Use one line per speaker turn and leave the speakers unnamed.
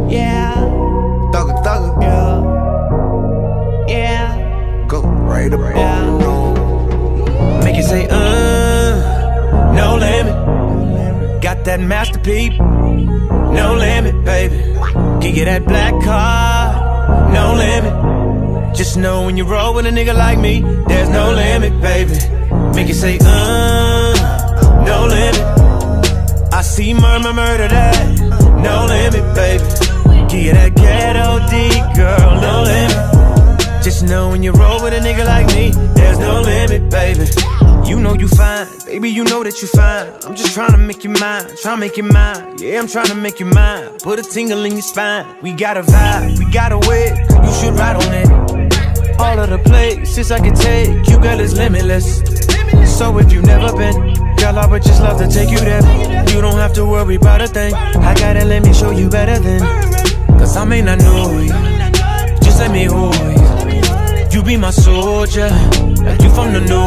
Yeah.
Thugger, thugger.
Yeah. Yeah.
Go right up,
Yeah.
no.
Make it say, no limit. Got that masterpiece, no limit, baby. Can get that black car, no limit. Just know when you roll with a nigga like me, there's no limit, baby. Make it say, no limit. I see murder that, no limit, baby. Give that ghetto D, girl, no limit. Just know when you roll with a nigga like me, there's no limit, baby. You know you fine, baby, you know that you fine. I'm just trying to make you mine, tryna make you mine. Yeah, I'm trying to make you mine. Put a tingle in your spine. We got a vibe, we got a way, you should ride on it. All of the places I can take you, girl, is limitless. So if you've never been, girl, I would just love to take you there. You don't have to worry about a thing. I gotta let me show you better than. Cause I may not know you, just let me hold you. You be my soldier, like you from the north.